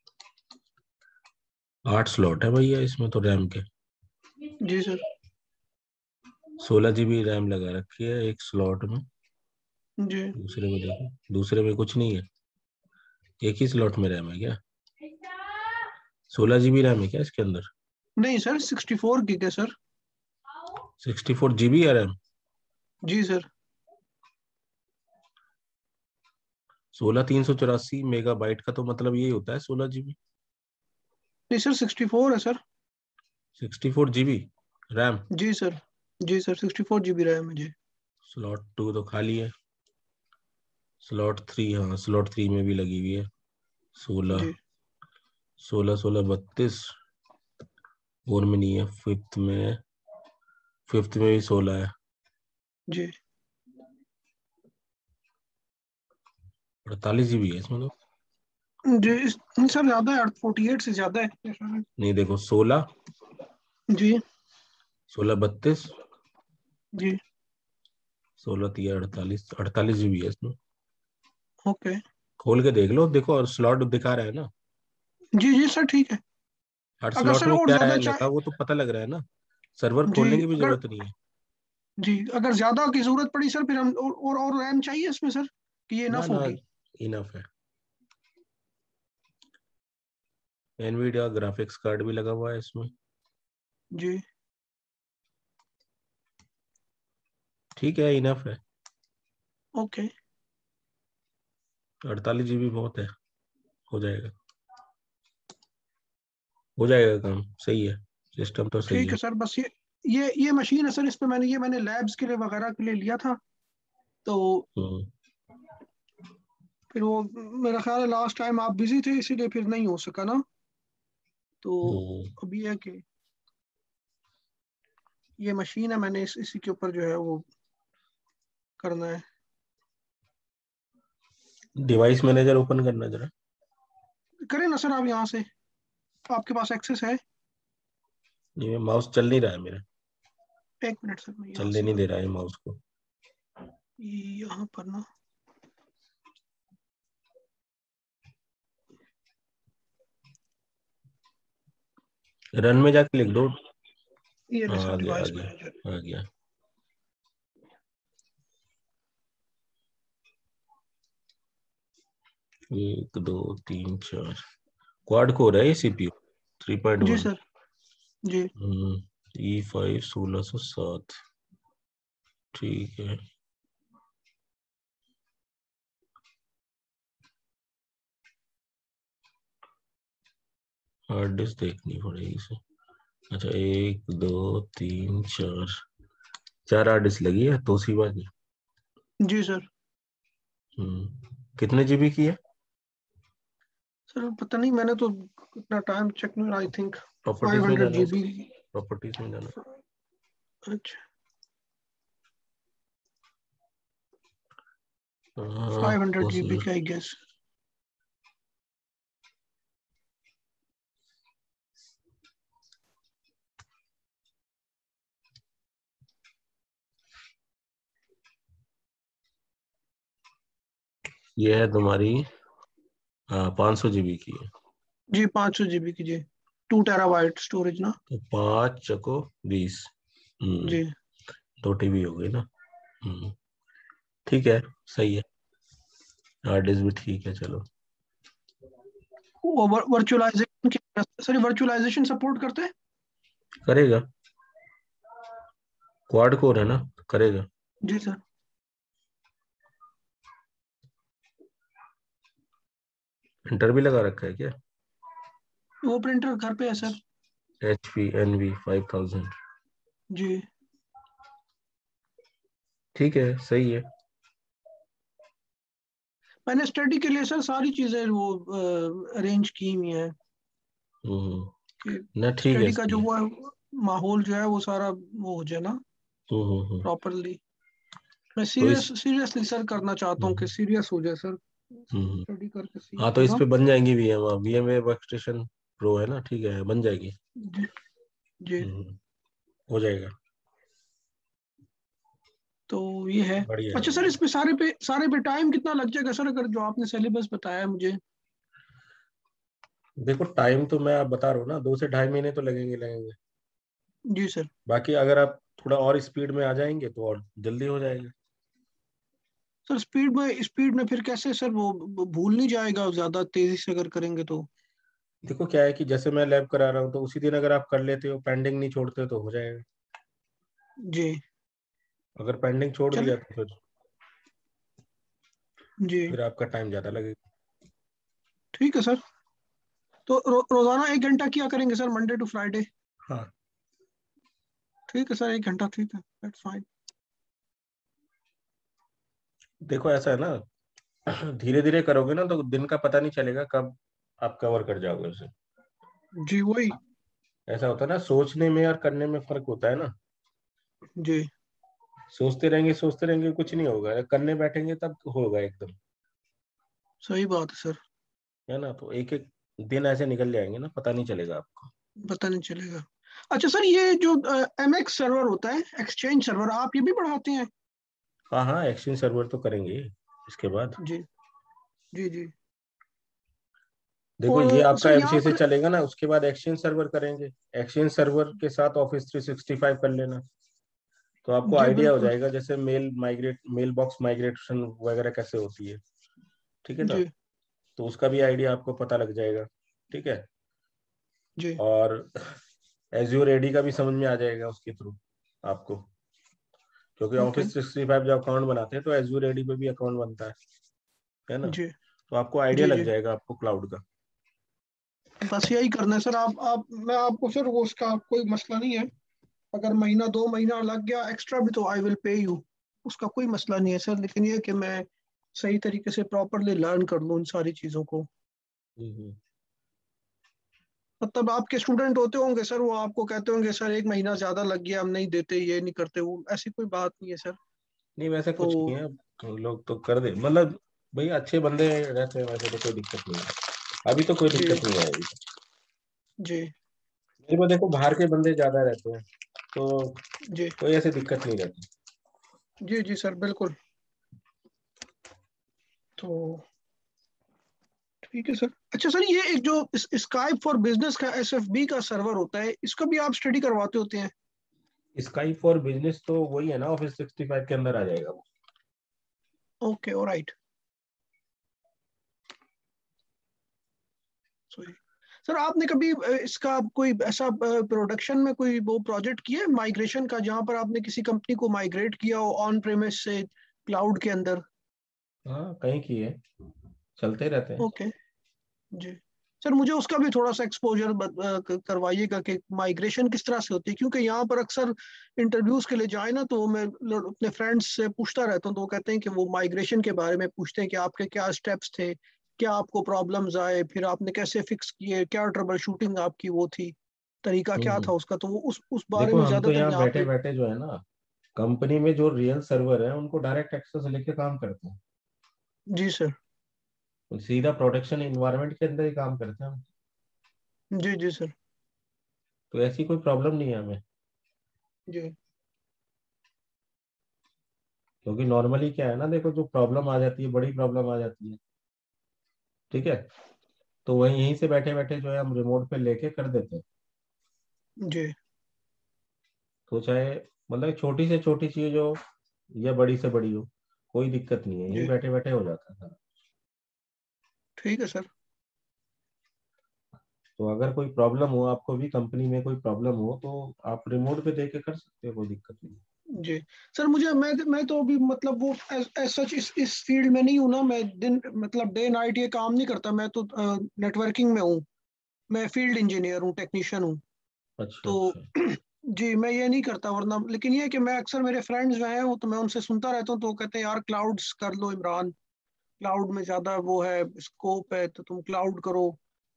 आठ स्लॉट है भैया इसमें तो रैम के। जी सर। सोलह जीबी रैम लगा रखी है एक स्लॉट में। जी दूसरे में देखो, दूसरे में कुछ नहीं है, एक ही स्लॉट में रैम है क्या? सोलह जीबी रैम है क्या इसके अंदर? नहीं सर, सिक्सटी फोर गिग है सर। सिक्सटी फोर जीबी है रैम? जी सर। सोलह तीन सौ चौरासी मेगा बाइट का तो मतलब यही होता है सोलह जीबी। नहीं सर, सिक्सटी फोर है sir. Sixty four GB RAM. जी सर। जी sir, sixty four G B RAM है जी। स्लॉट टू तो खाली है। स्लॉट थ्री, हाँ स्लॉट थ्री में भी लगी हुई है। सोलह, जी। सोलह सोलह बत्तीस। फोर में नहीं है, फिफ्थ में, फिफ्थ में भी सोलह है। जी। अड़तालीस जीबी है इसमें तो। जी इस- सर ज्यादा है, फोर्टी एट से ज्यादा है। नहीं देखो, सोलह, जी। सोलह बत्तीस, जी। सोलह तीन अड़तालीस, अड़तालीस जीबी है इसमें। ओके। खोल के देख लो, देखो और स्लॉट दिखा रहा है ना। जी जी सर ठीक है। हर अगर स्लॉट सर में और क्या ज्यादा है चाहे। लिखा वो तो पता लग रहा है ना, सर्वर जी। खोलने की भी अगर जरूरत नहीं है। जी अगर ज्यादा की जरूरत पड़ी सर, फिर हम और और, और रैम चाहिए इसमें सर, कि ये ना इनफ ना, होगी। इनफ है। एनवीडिया ग्राफिक्स कार्ड भी लगा हुआ है इसमें। जी। ठीक है, इनफ है। ओके। अड़तालीस जीबी बहुत है, हो जाएगा, हो जाएगा काम, सही है, सिस्टम तो सही ठीक है। है सर। बस ये ये ये मशीन है सर, इस पे मैंने ये मैंने लैब्स के लिए वगैरह के लिए लिया था। तो हम्म, फिर वो, मेरा ख्याल है लास्ट टाइम आप बिजी थे इसीलिए फिर नहीं हो सका ना। तो हम्म। अभी है कि ये मशीन है, मैंने इस, इसी के ऊपर जो है वो करना है। डिवाइस मैनेजर ओपन करना जरा। करें ना सर आप यहाँ से, आपके पास एक्सेस है। ये माउस चल नहीं रहा है मेरा, एक मिनट सर, मैं यहाँ चलने से नहीं दे करता रहा है माउस को। हूँ यहाँ पर ना। रन में जाके लिख दो। ये ले हाँ सर, आ गया आ डिवाइस मैनेजर। गया आ गया। एक दो तीन चार, क्वाड कोर है ये CPU, three point G one sir. जी। ई फाइव सोलह सौ सात, ठीक है। हार्ड डिस्क देखनी पड़ेगी इसे। अच्छा, एक दो तीन चार, चार हार्ड डिस्क लगी है तोशिबा की। जी सर। हम्म, कितने जीबी की है? सर पता नहीं, मैंने तो इतना टाइम चेक नहीं, आई थिंक फाइव प्रॉपर्टीज में हंड्रेड जाना जी उसके, बी प्रॉपर्टीज में जाना। अच्छा, हाँ, five hundred G B Toshiba. का आई गेस। ये है तुम्हारी, हाँ पाँच सौ जीबी की है। जी पाँच सौ जी बी की जी। टू टेराबाइट स्टोरेज ना। तो पाँच चको बीस, हम्म जी। दो टीबी हो गई ना। हम्म ठीक है, सही है। हार्ड डिस्क भी ठीक है, चलो। वो वर्चुअलाइजेशन, सॉरी वर्चुअलाइजेशन सपोर्ट करते हैं। करेगा, क्वाड कोर है ना, करेगा। जी सर। प्रिंटर भी लगा रखा है क्या? वो प्रिंटर घर पे है sir. H P N V five thousand. जी। ठीक है, सही है। मैंने स्टडी के लिए सर सारी चीजें वो अरेंज की हुई हैं हम्म कि ना, ठीक है, स्टडी का सही जो है। वो है, माहौल जो है वो सारा वो हो जाए ना हम्म हम्म हम्म। प्रॉपरली। मैं तो सीरियस इस सीरियसली सर करना चाहता हूँ कि हम्म सीरियस हो जाए सर, हम्म स्टडी करके सीख हाँ, तो लूँ इस ना। पे बन जाएंगी VM, VM workstation pro है ना, ठीक है, बन जाएगी। जी। जी। हम्म हो जाएगा। तो ये है। बढ़िया है, अच्छा सर, बढ़िया है। इसमें सारे पे सारे पे टाइम कितना लग जाएगा सर, अगर जो आपने सिलेबस बताया है मुझे। देखो, टाइम तो मैं आप बता रहा हूँ ना, दो से ढाई महीने तो लगेंगे लगेंगे। जी सर। बाकी अगर आप थोड़ा और स्पीड में आ जाएंगे तो और जल्दी हो जाएगा। सर स्पीड में स्पीड में फिर कैसे सर, वो वो भूल नहीं जाएगा ज्यादा तेजी से अगर करेंगे तो। देखो क्या है कि जैसे मैं लैब करा रहा हूँ, तो उसी दिन अगर आप कर लेते हो, पेंडिंग नहीं छोड़ते हो, तो हो जाएगा। जी। अगर पेंडिंग छोड़ चले। दिया तो फिर जी। फिर आपका टाइम ज्यादा लगेगा। ठीक है सर। तो रो, रोजाना एक घंटा किया करेंगे सर, मंडे टू फ्राइडे। हाँ, ठीक है सर, एक घंटा ठीक है, दैट्स फाइन। देखो ऐसा है ना, धीरे धीरे करोगे ना तो दिन का पता नहीं चलेगा कब आप कवर कर जाओगे उसे। जी वही। ऐसा होता है ना, सोचने में और करने में फर्क होता है ना। जी। सोचते रहेंगे सोचते रहेंगे कुछ नहीं होगा, करने बैठेंगे तब होगा एकदम। सही बात है सर। है ना, तो एक एक दिन ऐसे निकल जाएंगे ना, पता नहीं चलेगा आपको। पता नहीं चलेगा। अच्छा सर, ये जो एम एक्स सर्वर होता है, एक्सचेंज सर्वर, आप ये भी बढ़ाते हैं। हाँ हाँ, एक्सचेंज सर्वर तो करेंगे इसके बाद। जी। जी। जी। देखो, ये और आपका सर यहाँ एमसीए से पर। चलेगा ना, उसके बाद एक्सचेंज सर्वर करेंगे। एक्सचेंज सर्वर के साथ ऑफिस थ्री सिक्सटी फाइव कर लेना, तो आपको जी आइडिया हो बिल्कुल। जाएगा जैसे mail migrate mail box migration वगैरह कैसे होती है। ठीक है ना, जी। तो उसका भी आइडिया आपको पता लग जाएगा। ठीक है। जी। और एज्योर एडी का भी समझ में आ जाएगा उसके थ्रू आपको, क्योंकि ओके। ऑफिस सिक्सटी फाइव जब अकाउंट बनाते हैं तो एज्योर एडी पे भी अकाउंट बनता है है ना। जी। तो आपको आइडिया जी। लग जी। जाएगा आपको क्लाउड का। बस यही करना है सर। आप आप मैं आपको सर, वो उसका कोई मसला नहीं है। अगर महीना दो महीना लग गया एक्स्ट्रा भी तो आई विल पे यू, उसका कोई मसला नहीं है सर। लेकिन ये कि मैं सही तरीके से प्रॉपरली लर्न कर लूँ इन सारी चीज़ों को। हम्म। मतलब आपके स्टूडेंट होते होंगे सर, वो आपको कहते होंगे सर एक महीना ज्यादा लग गया, हम नहीं देते, ये नहीं करते, वो ऐसी कोई बात नहीं है सर। नहीं, वैसे तो कुछ नहीं है, तो लोग तो कर दे, मतलब भाई अच्छे बंदे रहते हैं, वैसे तो कोई दिक्कत नहीं है। अभी तो कोई जी। दिक्कत नहीं है अभी। जी। मेरे को देखो, बाहर के बंदे ज्यादा रहते हैं, तो जी। कोई ऐसी दिक्कत नहीं रहती। जी। जी सर बिल्कुल। तो ठीक है सर। अच्छा सर, ये एक जो स्काइप फॉर बिजनेस का एस एफ बी का सर्वर होता है, इसका भी आप स्टडी करवाते होते हैं। स्काई फॉर बिजनेस तो वही है ना, ऑफिस सिक्सटी फाइव के अंदर आ जाएगा वो। Okay alright. सॉरी सर, आपने कभी अ, इसका कोई ऐसा प्रोडक्शन में कोई वो प्रोजेक्ट किया है माइग्रेशन का, जहां पर आपने किसी कंपनी को माइग्रेट किया हो ऑन प्रेमिस से क्लाउड के अंदर। हाँ, कहीं की है, चलते रहते हैं। ओके। जी। सर मुझे उसका भी थोड़ा सा एक्सपोजर करवाइएगा कि माइग्रेशन किस तरह से होती है, क्योंकि यहाँ पर अक्सर इंटरव्यूज के लिए जाए ना, तो मैं ल- अपने फ्रेंड्स से पूछता रहता हूँ, तो वो कहते हैं कि वो माइग्रेशन के बारे में पूछते हैं कि आपके क्या स्टेप्स थे, क्या आपको प्रॉब्लम्स आए, फिर आपने कैसे फिक्स किए, क्या ट्रबल शूटिंग आपकी वो थी, तरीका क्या हम्म था उसका, तो वो उस उस बारे देखो, में हम तो ज्यादातर यहाँ यहाँ बैठे पे। बैठे जो है ना, कंपनी में जो रियल सर्वर है उनको डायरेक्ट एक्सेस लेके काम करते हैं। जी सर। सीधा प्रोडक्शन इन्वायरमेंट के अंदर ही काम करते हैं हम। जी। जी सर। तो ऐसी कोई प्रॉब्लम नहीं है हमें। जी। क्योंकि नॉर्मली क्या है ना, देखो, जो प्रॉब्लम आ जाती है, बड़ी प्रॉब्लम आ जाती है, ठीक है, तो वही यहीं से बैठे बैठे जो है हम रिमोट पे लेके कर देते हैं। जी तो चाहे मतलब छोटी से छोटी चीज हो या बड़ी से बड़ी हो, कोई दिक्कत नहीं है, यहीं जी बैठे बैठे हो जाता है सारा। ठीक है सर। तो अगर कोई प्रॉब्लम हो, आपको भी कंपनी में कोई प्रॉब्लम हो, तो आप रिमोट पे देके कर सकते हो, कोई दिक्कत नहीं। जी सर, मुझे मैं मैं तो अभी मतलब वो एज सच इस इस फील्ड में नहीं हूँ ना, मैं दिन मतलब डे नाइट ये काम नहीं करता, मैं तो नेटवर्किंग में हूँ। मैं फील्ड इंजीनियर हूँ, टेक्नीशियन हूँ। अच्छा तो अच्छा। जी मैं ये नहीं करता वरना, लेकिन ये है कि मैं अक्सर मेरे फ्रेंड्स जो हैं वो तो मैं उनसे सुनता रहता हूँ, तो वो कहते हैं यार क्लाउड्स कर लो इमरान, क्लाउड में ज़्यादा वो है, स्कोप है, तो तुम क्लाउड करो,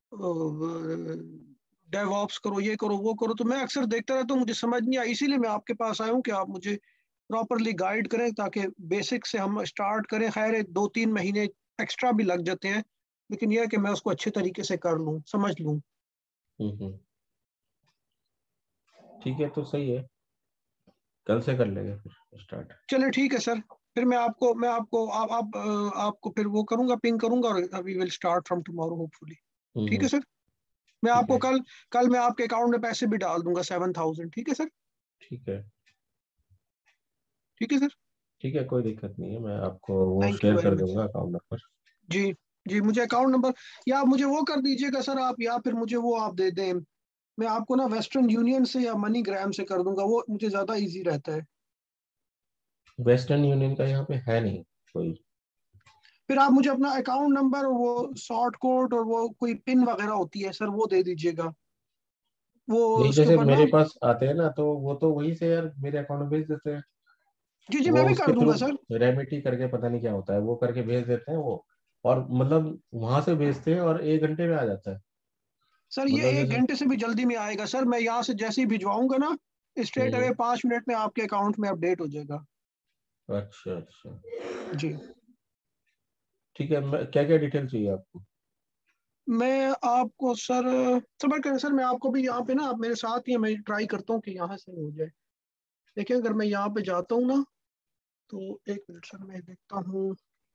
डेवऑप्स करो, ये करो वो करो। तो मैं अक्सर देखता रहता हूँ, मुझे समझ नहीं आई, इसीलिए मैं आपके पास आया हूँ कि आप मुझे प्रॉपरली गाइड करें ताकि बेसिक से हम स्टार्ट करें। खैर है, दो तीन महीने एक्स्ट्रा भी लग जाते हैं, लेकिन यह है कि मैं उसको अच्छे तरीके से कर लूँ, समझ लूँ। हम्म हम्म। ठीक है, तो सही है, कल से कर लेंगे फिर स्टार्ट। चले ठीक है सर। फिर मैं आपको मैं आपको आप, आप अ, आपको फिर वो करूंगा, पिंग करूंगा, और we will start from tomorrow hopefully. हम्म ठीक है हम्म। सर। मैं ठीक आपको है कल कल मैं आपके अकाउंट में पैसे भी डाल दूंगा, सेवन थाउजेंड। ठीक है सर। ठीक है। ठीक है सर। ठीक है, कोई दिक्कत नहीं है, मैं आपको वो थैंक यू शेयर वेरी कर मच दूंगा सर। Account number. जी जी, मुझे अकाउंट नंबर या आप मुझे वो कर दीजिएगा सर आप, या फिर मुझे वो आप दे दें। मैं आपको ना वेस्टर्न यूनियन से या मनी ग्राम से कर दूंगा, वो मुझे ज़्यादा इजी रहता है। वेस्टर्न यूनियन का यहाँ पे है नहीं कोई। फिर आप मुझे अपना अकाउंट नंबर और वो शॉर्ट कोड और वो कोई पिन वगैरह होती है सर, वो दे दीजिएगा। वो नहीं, उसके जैसे ऊपर ना। मेरे पास आते हैं ना, तो वो तो वहीं से यार मेरे अकाउंट में भेज देते हैं। जी जी, वो मैं भी उसके कर थ्रू दूंगा सर। रेमिटी करके पता नहीं क्या होता है, वो करके भेज देते हैं वो। और मतलब वहां से भेजते हैं और एक घंटे में आ जाता है। सर ये मतलब एक जैसे। घंटे से भी जल्दी में आएगा सर, मैं यहाँ से जैसे ही भिजवाऊंगा ना, स्ट्रेट हम्म। अवे पाँच मिनट में आपके अकाउंट में अपडेट हो जाएगा। अच्छा अच्छा। जी। ठीक है, मैं क्या क्या डिटेल चाहिए आपको? मैं आपको सर, सबर करें सर, मैं आपको भी यहाँ पे ना, आप मेरे साथ ही हैं, मैं ट्राई करता हूँ कि यहाँ से हो जाए। देखिए अगर मैं यहाँ पे जाता हूँ ना, तो एक मिनट सर मैं देखता हूँ।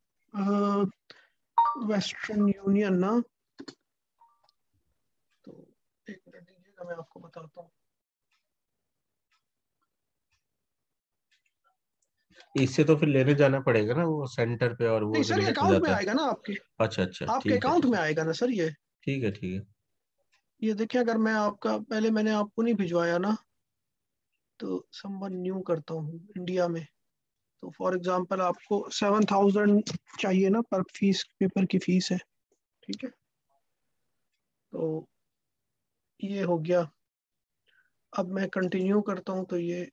वेस्टर्न यूनियन ना, तो एक मिनट दीजिएगा, मैं आपको बताता हूँ। इससे तो फिर लेने जाना पड़ेगा ना वो सेंटर पे, और वो नहीं सर, ये रिजेक्ट हो अकाउंट में जाता है। आएगा ना आपके, अच्छा अच्छा, आपके ठीक है अकाउंट ठीक में है। आएगा ना सर ये। ठीक है ठीक है। ये देखिए अगर मैं आपका, पहले मैंने आपको नहीं भिजवाया ना, तो समवन न्यू करता हूँ इंडिया में। तो फॉर एग्जांपल आपको सेवन थाउजेंड चाहिए ना, पर फीस पेपर की फीस है। ठीक है, तो ये हो गया। अब मैं कंटिन्यू करता हूँ, तो ये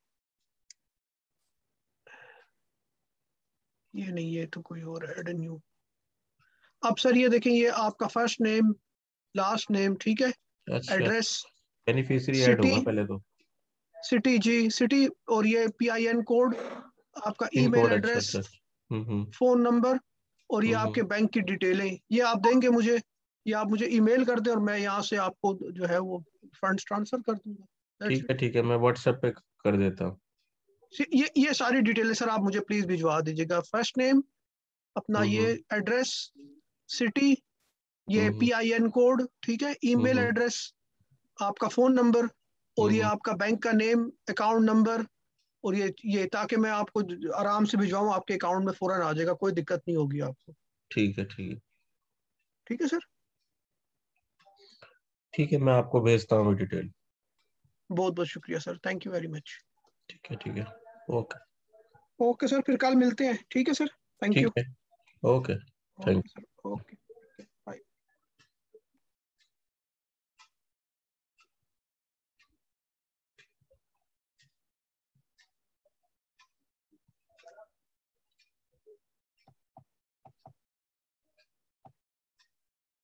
ये नहीं, ये तो कोई और ऐड न्यू। अब सर ये देखें, ये आपका फर्स्ट नेम, लास्ट नेम, ठीक है, अच्छा, एड्रेस, बेनिफिशियरी ऐड सिटी, होगा पहले तो। सिटी जी सिटी, और ये पी आई एन कोड, आपका पिन ईमेल कोड, अच्छा एड्रेस, अच्छा अच्छा। हम्म हम्म। फोन नंबर, और ये हम्म हम्म। आपके बैंक की डिटेलें, ये आप देंगे मुझे, या आप मुझे ईमेल कर दें और मैं यहाँ से आपको जो है वो फंड्स ट्रांसफर कर दूंगा। दैट्स ठीक इट। है ठीक है, मैं व्हाट्सएप पे कर देता हूँ। ये ये सारी डिटेलें सर आप मुझे प्लीज भिजवा दीजिएगा। फर्स्ट नेम, अपना हम्म ये हम्म। एड्रेस, सिटी, ये hmm P I N code, ठीक है, हम्म। ईमेल हम्म एड्रेस, आपका फोन नंबर, और ये हम्म। आपका बैंक का नेम, अकाउंट नंबर, और ये ये ताकि मैं आपको आराम से भिजवाऊँ, आपके अकाउंट में फौरन आ जाएगा, कोई दिक्कत नहीं होगी आपको। ठीक है ठीक है। ठीक है सर। ठीक है, मैं आपको भेजता हूँ डिटेल। बहुत बहुत शुक्रिया sir, thank you very much. ठीक है ठीक है। ओके। ओके सर, फिर कल मिलते हैं। ठीक है सर, थैंक ठीक यू। है। Okay. Thank okay sir, okay.